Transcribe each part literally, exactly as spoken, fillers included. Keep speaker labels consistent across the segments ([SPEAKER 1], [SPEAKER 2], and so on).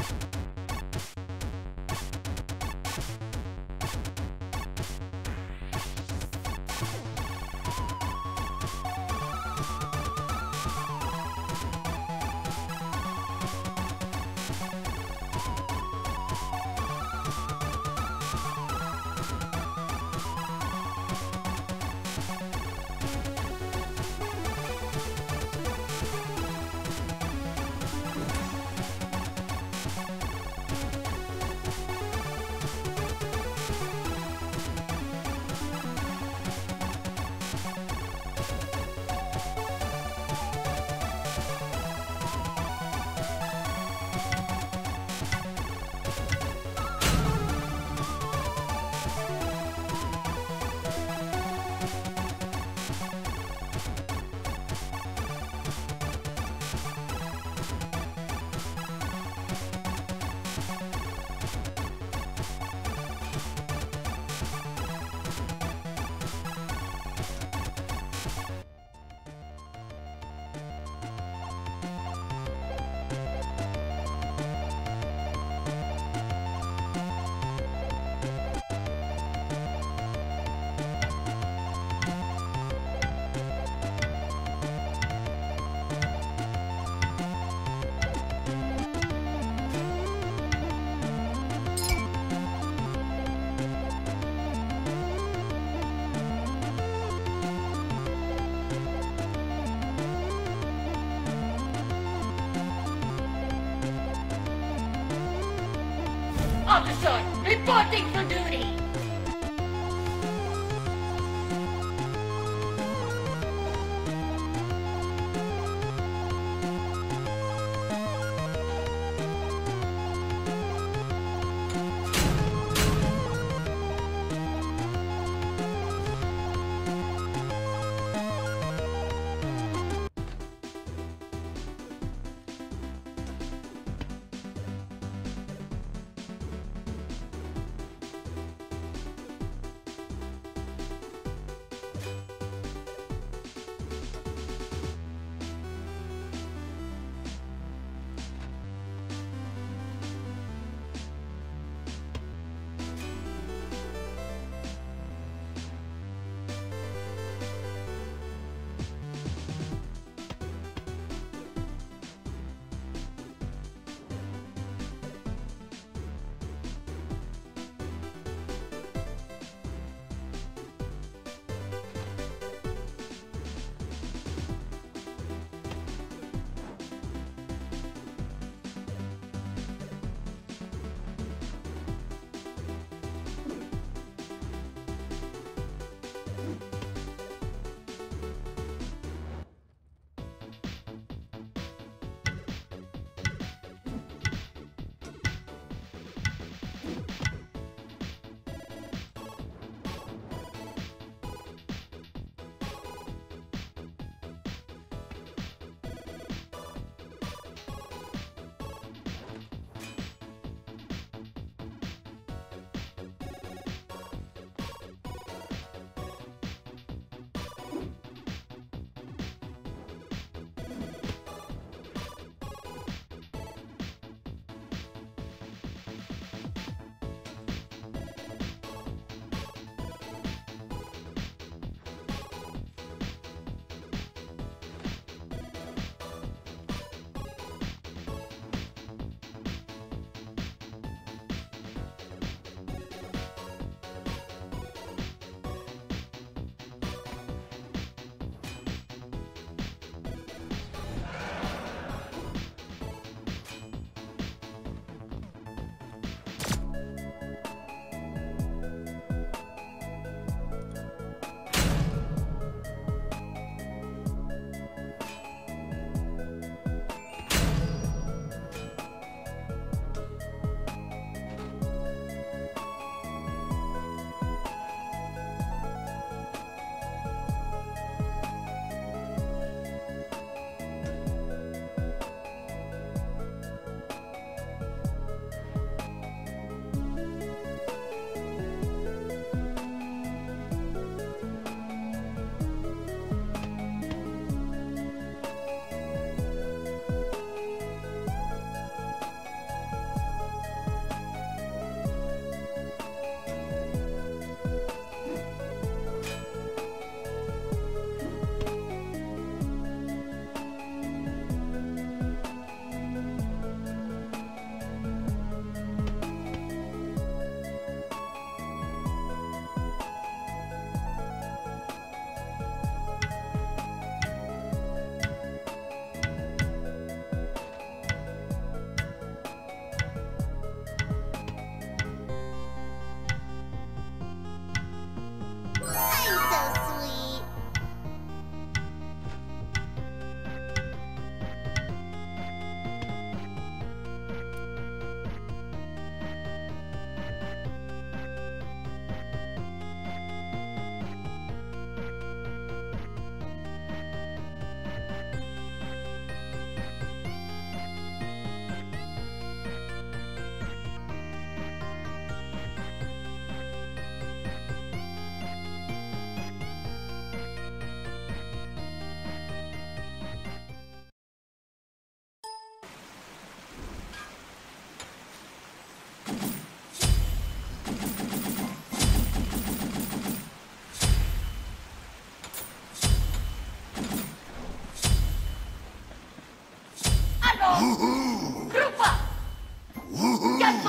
[SPEAKER 1] Officer, reporting for duty!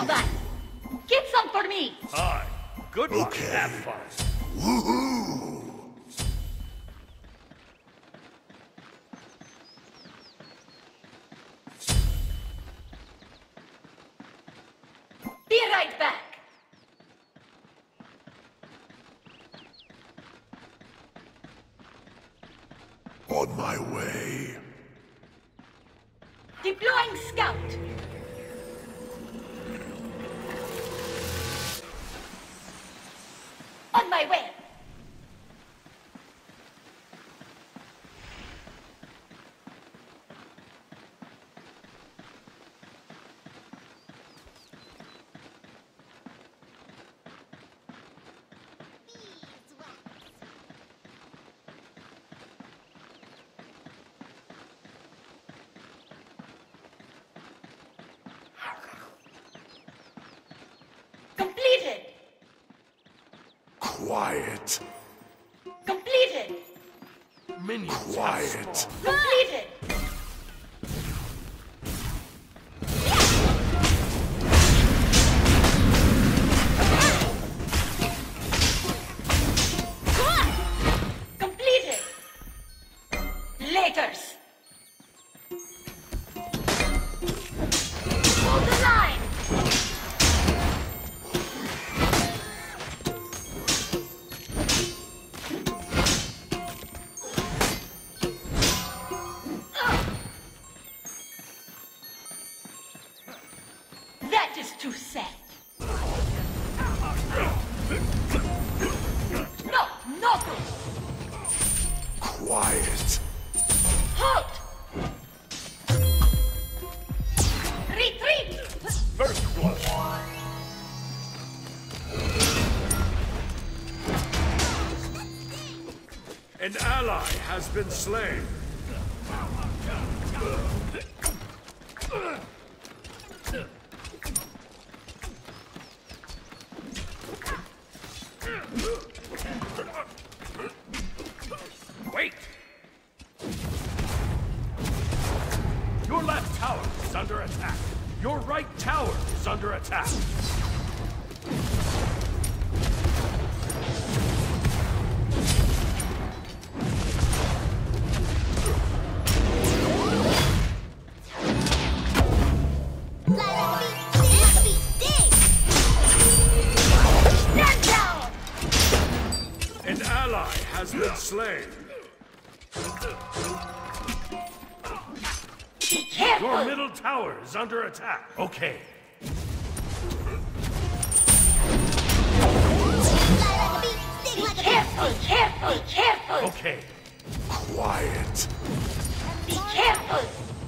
[SPEAKER 1] that. Get some for me.
[SPEAKER 2] Hi. Good luck.
[SPEAKER 3] Okay.
[SPEAKER 2] Have fun.
[SPEAKER 3] Woohoo!
[SPEAKER 1] Be right back.
[SPEAKER 3] On my way.
[SPEAKER 1] Deploying scout. On my way. Completed.
[SPEAKER 3] Quiet.
[SPEAKER 1] Completed.
[SPEAKER 2] Minions.
[SPEAKER 3] Quiet.
[SPEAKER 1] Completed. Completed. Laters. Hold the line. That is too sad. No, no good.
[SPEAKER 3] Quiet.
[SPEAKER 1] Halt! Retreat!
[SPEAKER 2] First blood. An ally has been slain. Wait! Your left tower is under attack. Your right tower is under attack.
[SPEAKER 1] Stand down!
[SPEAKER 2] An ally has been slain.
[SPEAKER 1] Be careful!
[SPEAKER 2] Your middle tower is under attack. Okay.
[SPEAKER 1] Be careful, careful, careful!
[SPEAKER 2] Okay.
[SPEAKER 3] Quiet.
[SPEAKER 1] Be careful!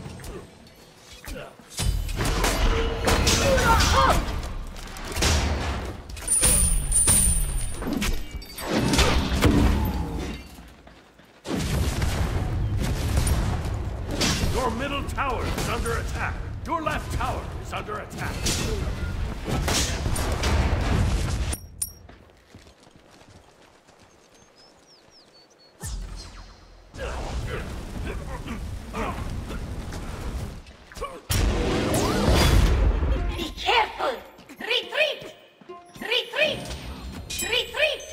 [SPEAKER 1] Halt!
[SPEAKER 2] Your middle tower is under attack. Your left tower is under attack.
[SPEAKER 1] Be careful! Retreat! Retreat! Retreat!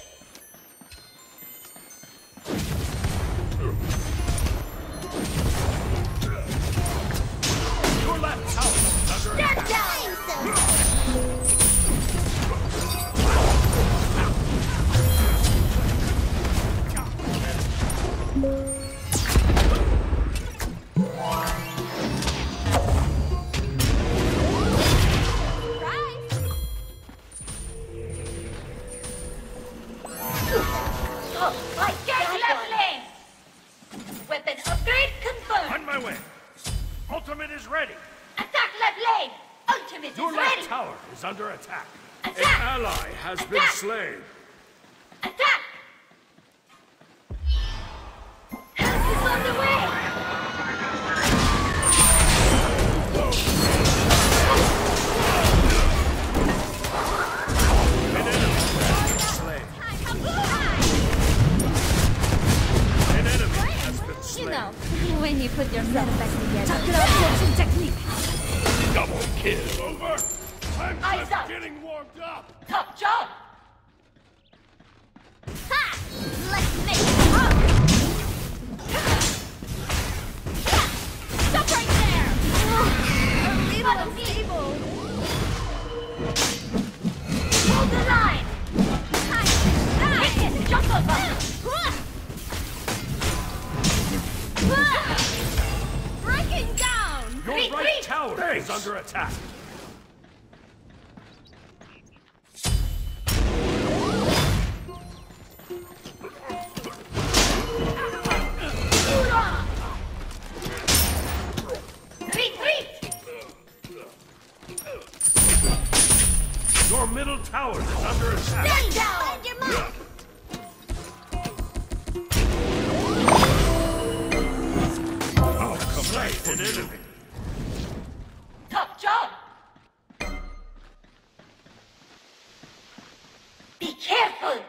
[SPEAKER 2] Your left tower is under
[SPEAKER 1] Stand
[SPEAKER 2] attack.
[SPEAKER 1] down! Oh, I get left lane! Weapon upgrade confirmed!
[SPEAKER 2] On my way. Ultimate is ready.
[SPEAKER 1] Attack left lane! Ultimate
[SPEAKER 2] Your
[SPEAKER 1] is
[SPEAKER 2] left
[SPEAKER 1] ready!
[SPEAKER 2] tower is under attack. An
[SPEAKER 1] Attack!
[SPEAKER 2] ally has been
[SPEAKER 1] Attack!
[SPEAKER 2] slain.
[SPEAKER 1] Attack! Help is on the way!
[SPEAKER 2] An enemy has been slain. An enemy has been slain.
[SPEAKER 4] You know, when you put yourself back together. Chakra absorption technique.
[SPEAKER 2] Double kill. Over. I'm
[SPEAKER 1] Eyes
[SPEAKER 2] just
[SPEAKER 1] up.
[SPEAKER 2] getting warmed up.
[SPEAKER 1] Top job.
[SPEAKER 4] Ha! Let's make it up! Stop right there! A little unstable.
[SPEAKER 1] Hold the line. Hit this jungle button.
[SPEAKER 4] Breaking down!
[SPEAKER 2] Your
[SPEAKER 1] Retreat!
[SPEAKER 2] right tower
[SPEAKER 3] Thanks.
[SPEAKER 2] is under attack.
[SPEAKER 1] Retreat.
[SPEAKER 2] Your middle tower is under attack.
[SPEAKER 1] Stand down.
[SPEAKER 4] Find your mark!
[SPEAKER 2] Slay an enemy.
[SPEAKER 1] Top job. Be careful.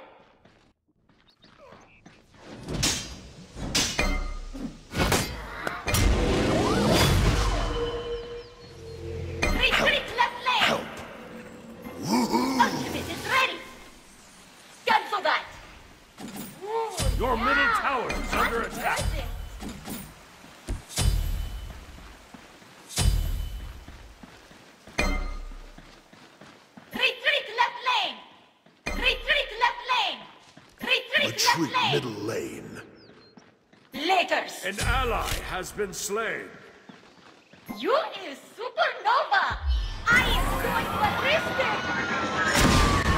[SPEAKER 1] Retreat left lane. Ultimate is ready. Cancel that.
[SPEAKER 2] Your middle tower is under attack.
[SPEAKER 1] Retreat left lane. Retreat left lane. Retreat
[SPEAKER 3] Retreat
[SPEAKER 1] left lane.
[SPEAKER 3] middle lane.
[SPEAKER 1] Laters.
[SPEAKER 2] An ally has been slain.
[SPEAKER 1] You is supernova. I am going ballistic.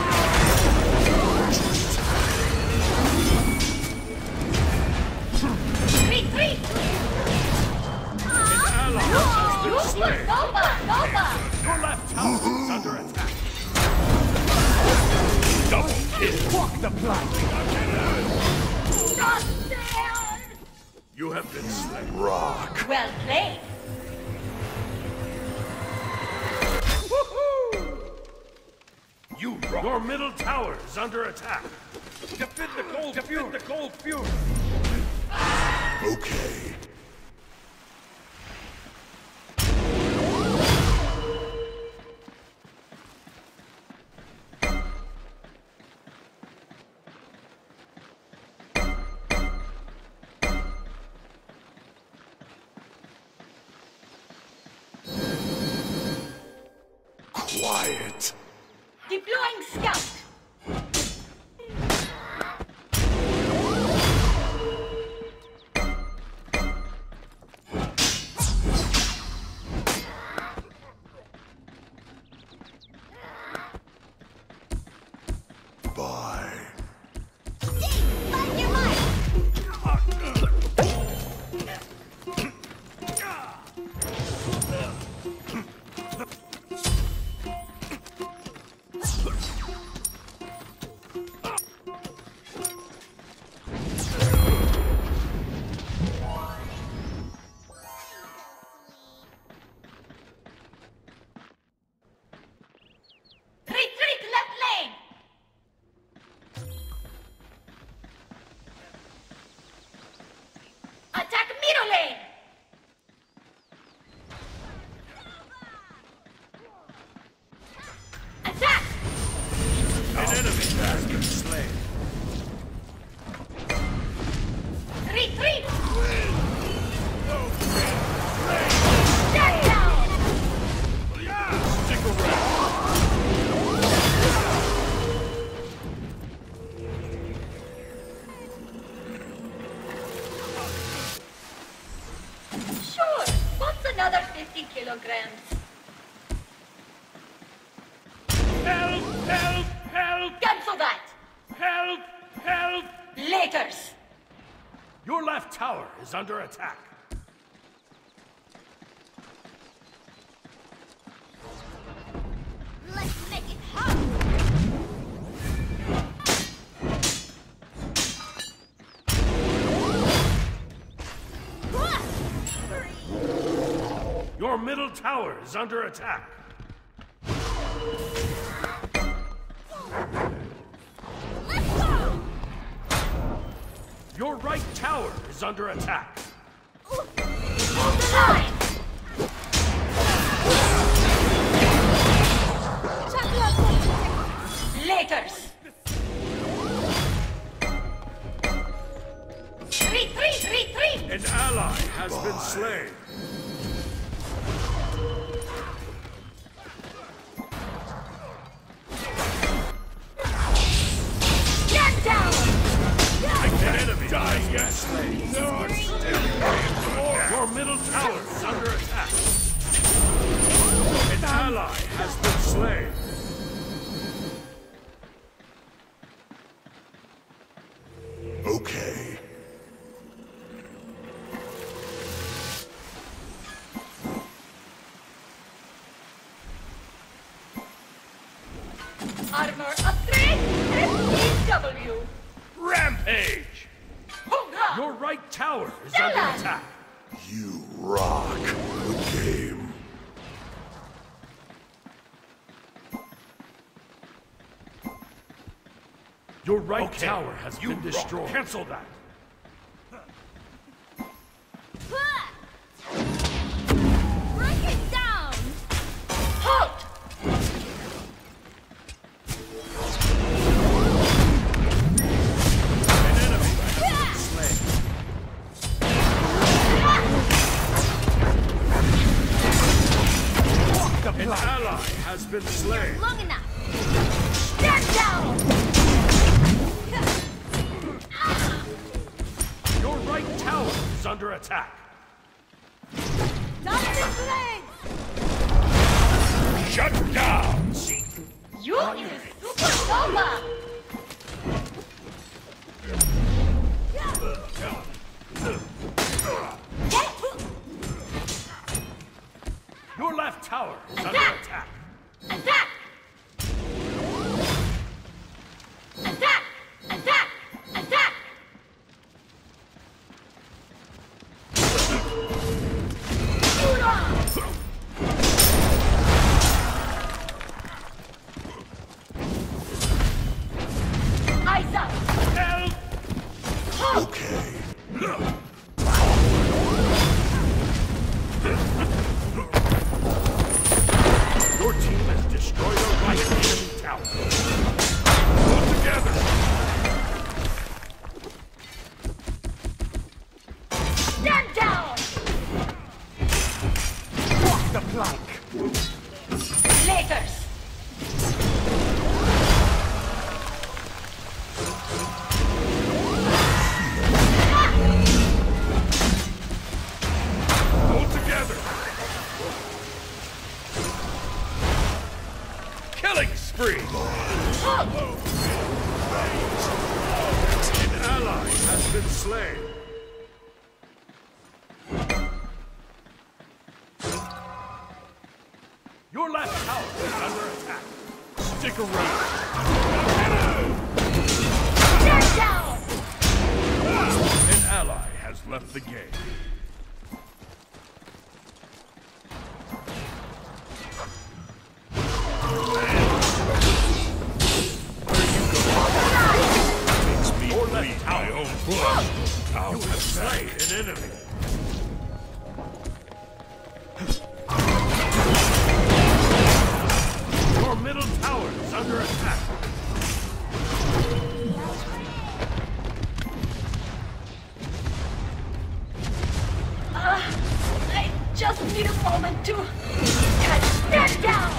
[SPEAKER 1] Retreat.
[SPEAKER 2] An ally has been slain.
[SPEAKER 1] Supernova. Nova.
[SPEAKER 2] Your left tower is under attack. Double kill. Walk the plank.
[SPEAKER 1] Not there.
[SPEAKER 2] You have been slain.
[SPEAKER 3] Rock.
[SPEAKER 1] Well played.
[SPEAKER 2] You rock. Your middle tower is under attack. Defend the cold Defend the cold fury.
[SPEAKER 3] Okay. Quiet.
[SPEAKER 1] Deploying scout.
[SPEAKER 3] Bye.
[SPEAKER 4] Find your mark!
[SPEAKER 1] Retreat left lane. Attack middle lane. Attack.
[SPEAKER 2] An enemy has been slain.
[SPEAKER 1] Retreat. Stand down.
[SPEAKER 2] Stick around.
[SPEAKER 1] Sure. What's another fifty kilograms?
[SPEAKER 2] Help! Help! Help!
[SPEAKER 1] Cancel that.
[SPEAKER 2] Help! Help!
[SPEAKER 1] Laters.
[SPEAKER 2] Your left tower is under attack.
[SPEAKER 4] Let's make it hot!
[SPEAKER 2] Your middle tower is under attack.
[SPEAKER 4] Let's go!
[SPEAKER 2] Your right tower is under attack.
[SPEAKER 1] Hold the line.
[SPEAKER 2] has been slain.
[SPEAKER 3] Okay.
[SPEAKER 1] Armor upgrade, S P W.
[SPEAKER 2] Rampage!
[SPEAKER 1] Hoorah!
[SPEAKER 2] Your right tower is
[SPEAKER 1] Done.
[SPEAKER 2] under attack.
[SPEAKER 3] You rock. Good game.
[SPEAKER 2] Your right
[SPEAKER 3] Okay.
[SPEAKER 2] tower has
[SPEAKER 3] You
[SPEAKER 2] been
[SPEAKER 3] rock.
[SPEAKER 2] destroyed. Cancel that.
[SPEAKER 4] Break it down!
[SPEAKER 1] Halt!
[SPEAKER 2] An enemy has been slain. An ally has been slain.
[SPEAKER 4] Long enough!
[SPEAKER 1] Stand down!
[SPEAKER 2] Your right tower is under attack.
[SPEAKER 4] Dominant legs!
[SPEAKER 2] Shut down!
[SPEAKER 1] You is supernova!
[SPEAKER 2] Your left tower is under
[SPEAKER 1] Attack!
[SPEAKER 2] attack.
[SPEAKER 1] Attack! Attack! Attack! Attack! Eyes up!
[SPEAKER 2] Help!
[SPEAKER 1] Halt!
[SPEAKER 3] Okay.
[SPEAKER 2] Your team has destroyed a right enemy tower. Pull together!
[SPEAKER 1] Stand down!
[SPEAKER 3] Walk the plank.
[SPEAKER 1] Lakers!
[SPEAKER 2] Pull together! Killing spree!
[SPEAKER 1] Halt!
[SPEAKER 2] An ally has been slain. Your left tower is under attack. Stick around.
[SPEAKER 1] Stand down!
[SPEAKER 2] An ally has left the game. Your left tower. You have slain an enemy. Your middle tower is under attack.
[SPEAKER 1] Uh, I just need a moment to... Stand down!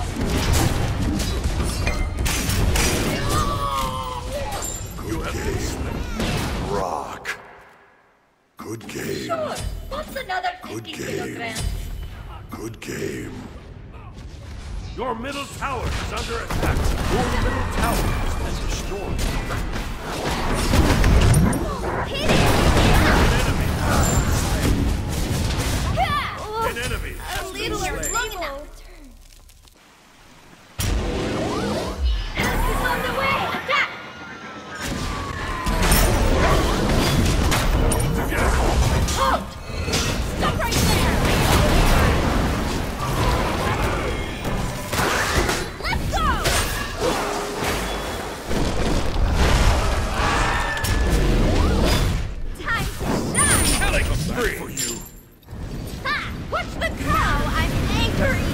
[SPEAKER 2] You have been slain.
[SPEAKER 3] Rock. Good game.
[SPEAKER 1] Sure, what's another
[SPEAKER 3] Good
[SPEAKER 1] fifty
[SPEAKER 3] game.
[SPEAKER 1] kilograms?
[SPEAKER 3] Good game.
[SPEAKER 2] Your middle tower is under attack. Your middle tower has been destroyed.
[SPEAKER 4] Hit it!
[SPEAKER 2] An enemy has
[SPEAKER 4] Yeah!
[SPEAKER 2] been slain. An enemy
[SPEAKER 4] A
[SPEAKER 2] has been
[SPEAKER 4] little
[SPEAKER 2] slain.
[SPEAKER 4] long enough.
[SPEAKER 1] Help is on the way! Attack! Halt!
[SPEAKER 4] Stop right there! Let's go! Time to shine!
[SPEAKER 2] Killing spree for you.
[SPEAKER 4] Ha! What's the crow? I'm angry!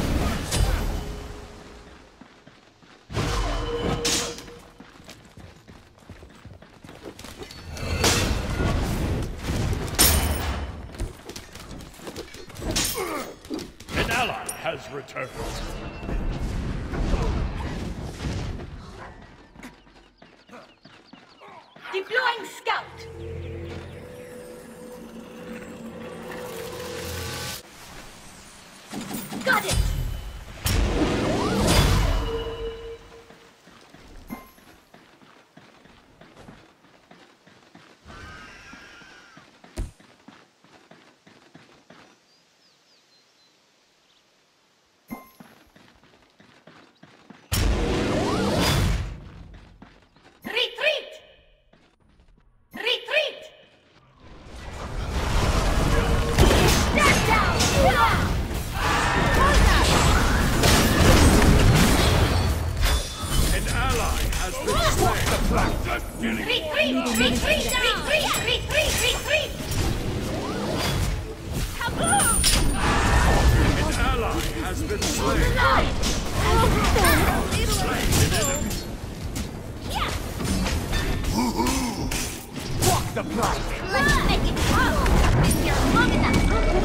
[SPEAKER 2] An ally has returned.
[SPEAKER 1] Deploying scout! Got it! Retreat! Retreat! Retreat! Retreat! Kaboom!
[SPEAKER 2] An ally has been slain.
[SPEAKER 1] Alive!
[SPEAKER 2] Slain an enemy.
[SPEAKER 1] Yeah!
[SPEAKER 3] Walk the plank!
[SPEAKER 1] Let's make it count! Been here long enough!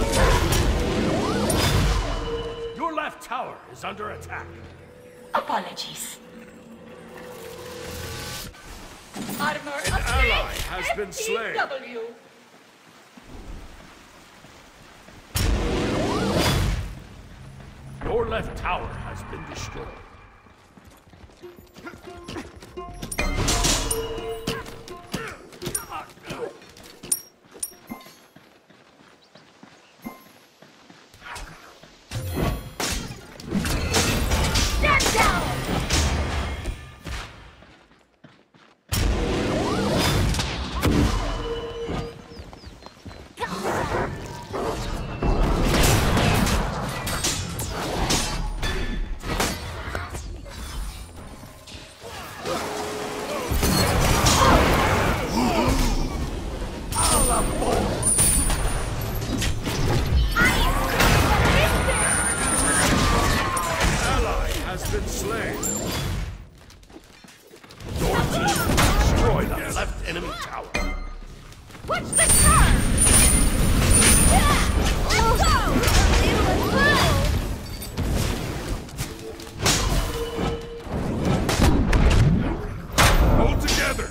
[SPEAKER 2] Your left tower is under attack.
[SPEAKER 1] Apologies. Armor
[SPEAKER 2] An ally has been slain.
[SPEAKER 1] W.
[SPEAKER 2] Your left tower has been destroyed.
[SPEAKER 1] Stand down!
[SPEAKER 2] Ally has been slain. Your team destroyed the left enemy tower.
[SPEAKER 1] What's the turn? Let's go!
[SPEAKER 2] Hold together.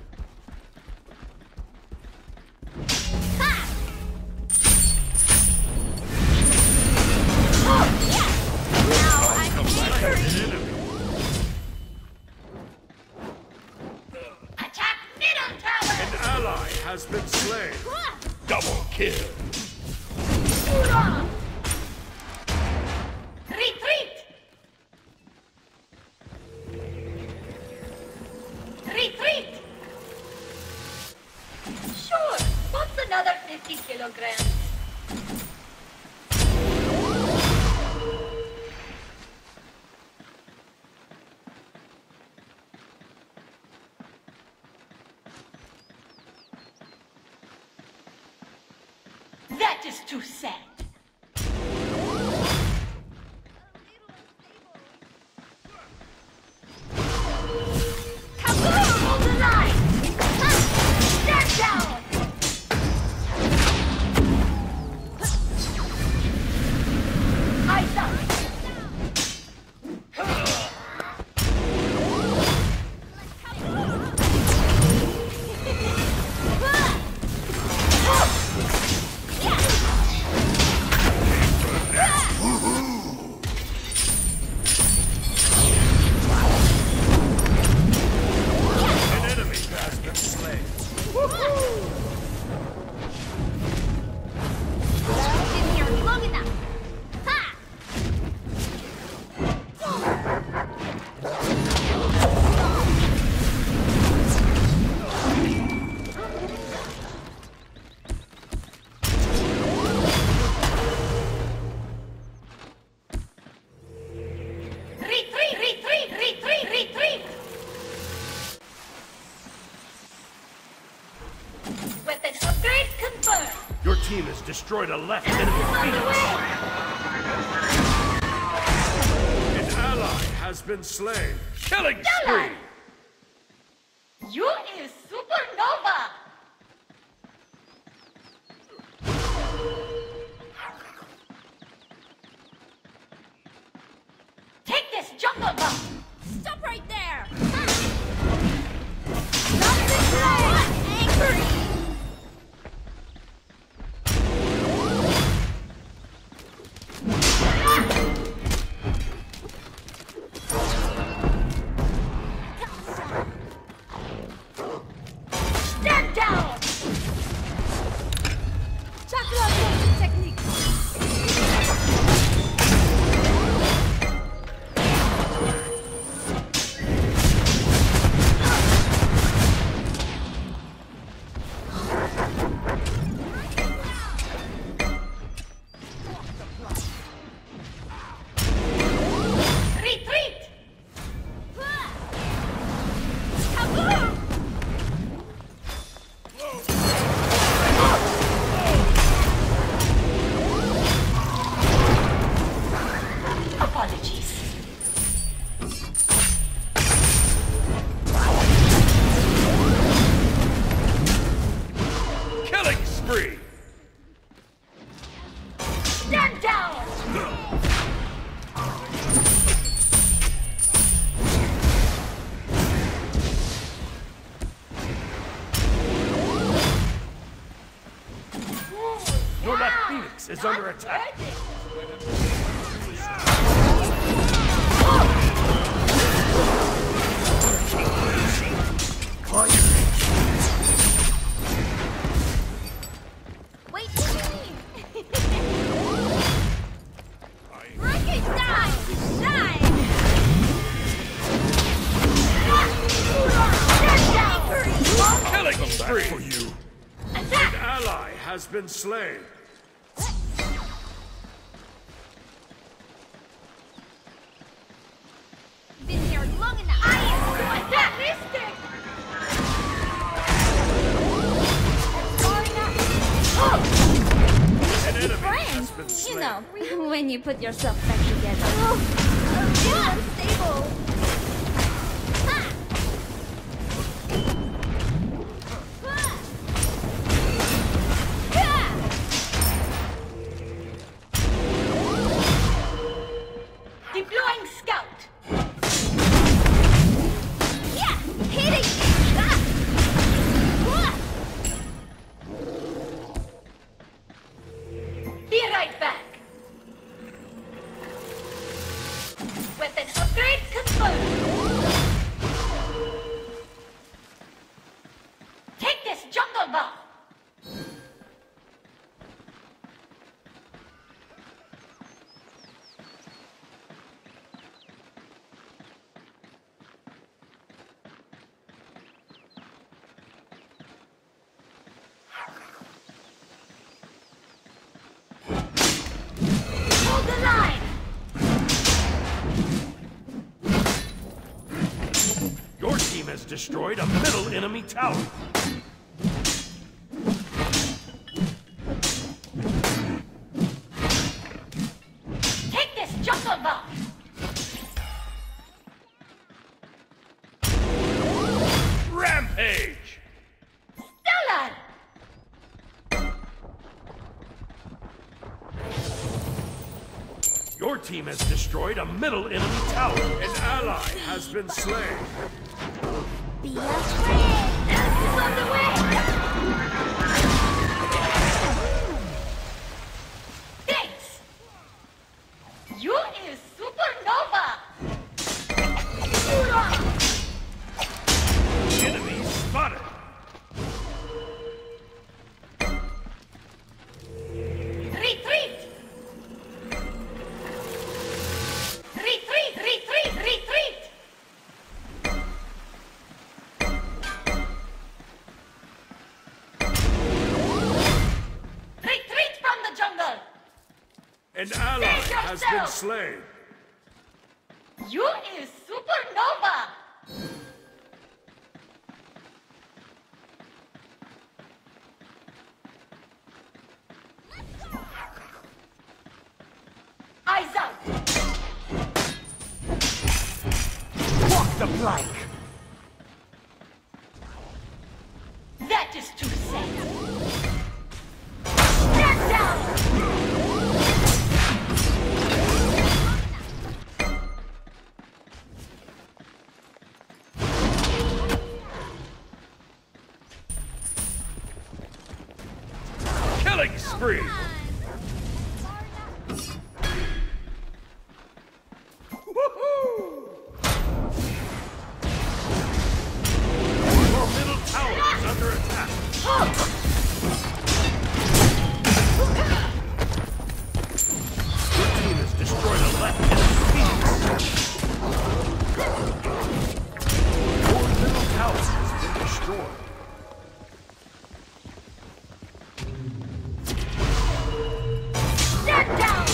[SPEAKER 1] Attack middle tower!
[SPEAKER 2] An ally has been slain. Double kill.
[SPEAKER 1] Hoorah! Retreat! Retreat! Sure, what's another fifty kilograms? That is too sad. Kaboom! Hold the line! Ha! Stand down! Eyes up!
[SPEAKER 2] An enemy has been slain.
[SPEAKER 1] Been here long enough. Ha! Retreat! Retreat! Retreat! Retreat! Weapon upgrade confirmed.
[SPEAKER 2] Your team has destroyed a left enemy
[SPEAKER 1] On the
[SPEAKER 2] phoenix.
[SPEAKER 1] way!
[SPEAKER 2] An ally has been slain. Killing spree.
[SPEAKER 1] You is supernova. Take this jungle bomb. Stop right there. Stop this line. Angry. Stand down. Chakra focus technique.
[SPEAKER 2] base is under attack.
[SPEAKER 4] Wait for me! Rocket dive! Dive!
[SPEAKER 2] Killing spree for you. An ally has been slain.
[SPEAKER 4] Been here long enough. I am realistic.
[SPEAKER 2] An enemy
[SPEAKER 4] Friends,
[SPEAKER 2] has been
[SPEAKER 4] you
[SPEAKER 2] slain.
[SPEAKER 4] know, when you put yourself back together. Oh, yeah, unstable. Ha! Ha! Ha!
[SPEAKER 1] Deploying scout.
[SPEAKER 4] Yeah, hitting. Ah! Ah!
[SPEAKER 1] Be right back. Weapon upgrade confirmed. Take this jungle buff. Hold the line.
[SPEAKER 2] Your team has destroyed a middle enemy tower.
[SPEAKER 1] Take this jungle buff.
[SPEAKER 2] Rampage!
[SPEAKER 1] Stellar.
[SPEAKER 2] Your team has destroyed a middle enemy tower. An ally has been slain.
[SPEAKER 4] Be afraid.
[SPEAKER 1] Is on the way. Thanks. You is supernova.
[SPEAKER 2] Enemy spotted.
[SPEAKER 1] Retreat. Retreat, retreat, retreat. Retreat from the jungle.
[SPEAKER 2] An ally
[SPEAKER 1] Save
[SPEAKER 2] has been
[SPEAKER 1] yourself.
[SPEAKER 2] slain.
[SPEAKER 1] You is supernova. Eyes out.
[SPEAKER 3] Walk the plank!
[SPEAKER 1] That is too sad. Stand down.
[SPEAKER 2] Killing spree. Woohoo! Your middle tower is under attack. Your team has destroyed a left enemy piece. Your middle tower has been destroyed.
[SPEAKER 1] Stand down.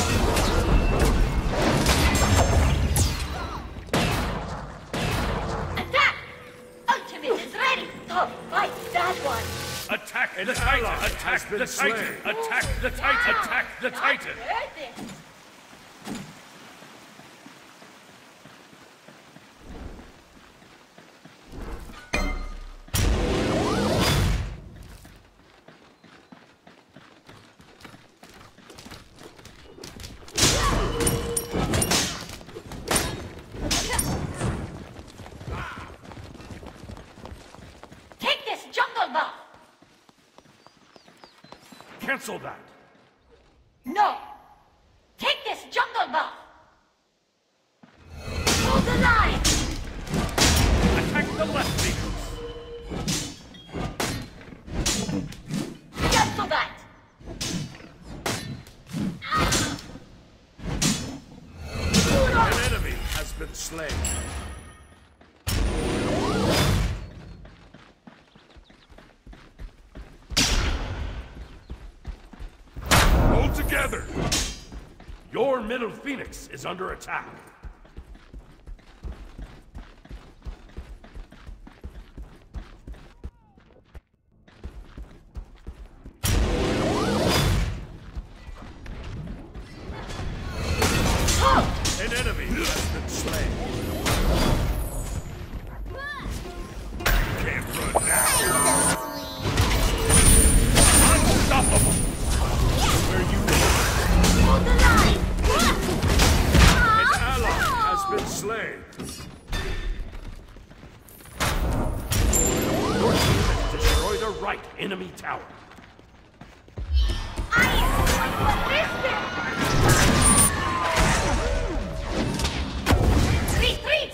[SPEAKER 1] Attack. Ultimate is ready. Oh, fight that one.
[SPEAKER 2] Attack the Titan! Attack the Titan! Attack the Titan! Attack the Titan!
[SPEAKER 1] Heard this. Take this jungle buff.
[SPEAKER 2] Cancel that!
[SPEAKER 1] No! Take this jungle buff! Hold the line!
[SPEAKER 2] Attack the left Phoenix!
[SPEAKER 1] Cancel that!
[SPEAKER 2] An enemy has been slain. Hold together! Your middle Phoenix is under attack. An enemy has been slain. Can't run now. Unstoppable. Where you
[SPEAKER 1] Hold the line!
[SPEAKER 2] An ally has been slain. Your team has destroyed the right enemy tower.
[SPEAKER 1] I am going to assist him! Retreat!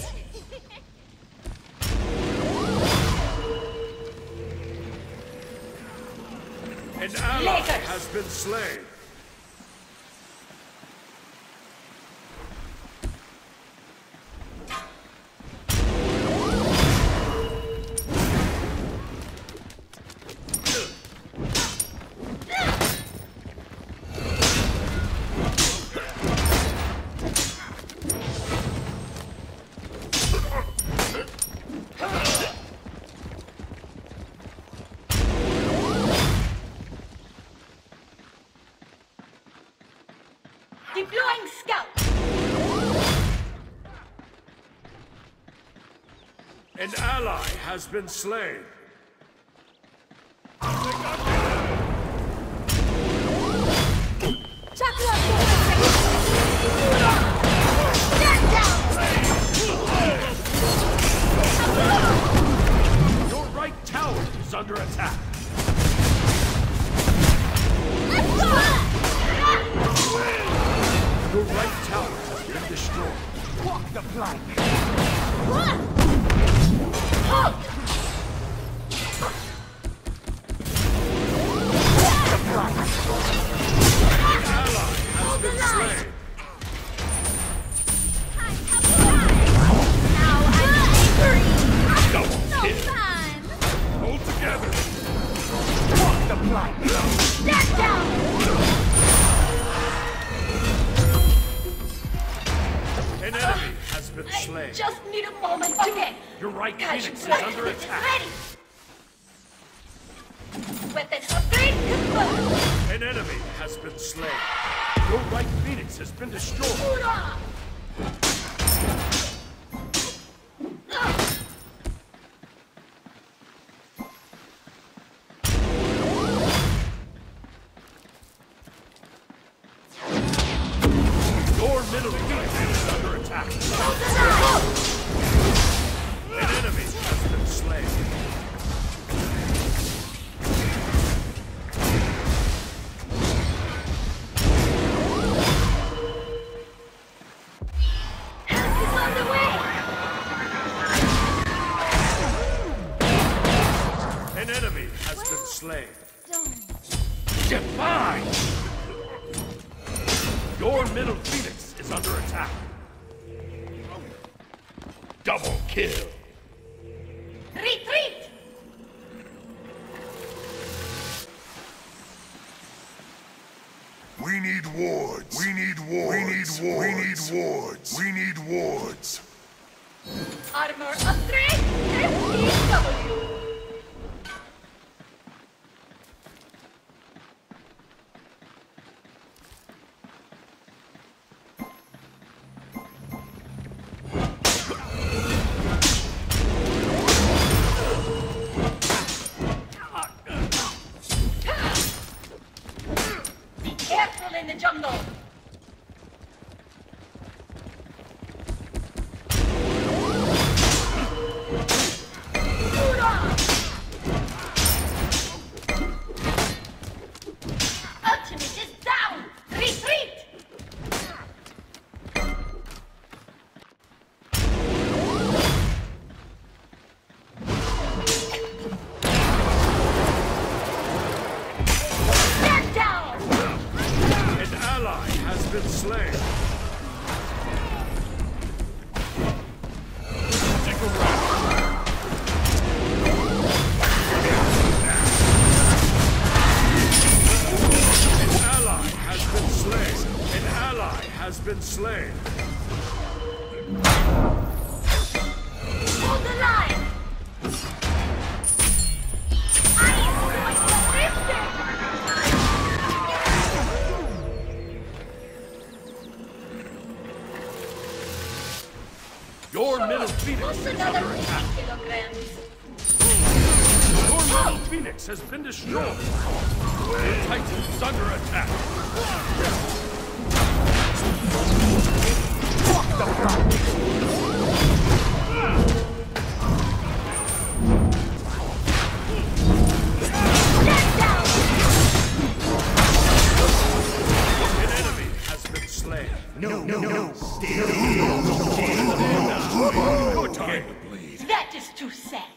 [SPEAKER 2] An ally
[SPEAKER 1] Lakers.
[SPEAKER 2] has been slain.
[SPEAKER 1] Deploying scout!
[SPEAKER 2] An ally has been slain. Your right tower is under attack. Your right tower has been destroyed.
[SPEAKER 3] Walk the plank.
[SPEAKER 2] An ally has been slain. Double kill. Hold together.
[SPEAKER 3] Walk the plank.
[SPEAKER 1] Stand down!
[SPEAKER 2] An enemy has been slain.
[SPEAKER 1] I just need a moment to get
[SPEAKER 2] Your right
[SPEAKER 1] Catch
[SPEAKER 2] Phoenix is
[SPEAKER 1] right.
[SPEAKER 2] under attack.
[SPEAKER 1] Ready! Weapon upgrade confirmed!
[SPEAKER 2] An enemy has been slain. Your right Phoenix has been destroyed.
[SPEAKER 1] Hoorah!
[SPEAKER 2] Your middle Phoenix is under attack. An enemy has been slain.
[SPEAKER 1] Help is on the way!
[SPEAKER 2] An enemy has been slain.
[SPEAKER 4] Don't.
[SPEAKER 2] Divine! Your middle Phoenix is under attack. Double kill.
[SPEAKER 1] Retreat!
[SPEAKER 5] We need wards. We need wards. We need wards. We need wards. We need wards.
[SPEAKER 1] Armor upgrade, S E W! Be careful in the jungle! Hoorah!
[SPEAKER 2] Your middle phoenix
[SPEAKER 1] What's
[SPEAKER 2] is
[SPEAKER 1] another
[SPEAKER 2] under attack.
[SPEAKER 1] fifty kilograms?
[SPEAKER 2] Your middle phoenix has been destroyed. The Titan is under attack.
[SPEAKER 3] Walk the plank.
[SPEAKER 2] An enemy has been slain.
[SPEAKER 3] No, no, no. Still.
[SPEAKER 2] Good time to bleed.
[SPEAKER 1] That is too sad.